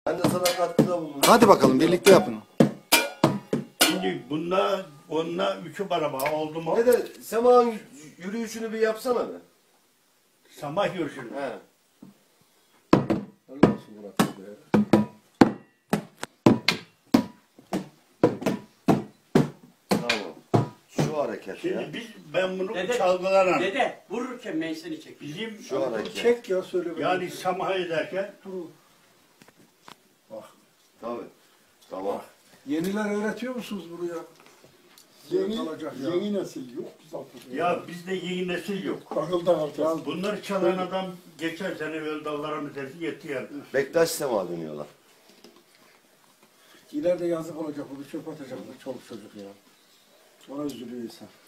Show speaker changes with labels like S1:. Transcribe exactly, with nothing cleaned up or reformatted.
S1: Ben de sana katkıda bulunurum.
S2: Hadi bakalım birlikte yapın.
S3: Şimdi bununla onunla üçü beraber oldu mu?
S1: Ne de Sema'nın yürüyüşünü bir yapsana be.
S3: Sabah yürüsün.
S1: He.
S4: Allah olsun Murat be.
S1: Tamam. Şu hareket
S3: Şimdi
S1: ya.
S3: biz ben bunu
S5: Dede,
S3: çalgılanan
S5: Dede vururken ben seni çekeyim.
S3: bizim
S1: Şu hareket.
S4: Çek ya söyle.
S3: yani samah ederken
S1: Tabii. Tamam.
S4: Yeniler öğretiyor musunuz bunu ya?
S6: Yeni,
S4: Kalacak ya.
S6: yeni nesil yok zaten.
S3: ya bizde yeni nesil yok.
S6: Akıldan herkes.
S3: Bunları çalan adam geçen sene öldü Allah rahmet eylesin yetti yani.
S1: Bektaş Sema dönüyorlar.
S4: İleride yazık olacak bunu çöp atacaklar çoluk çocuk ya. Ona üzülüyor insan.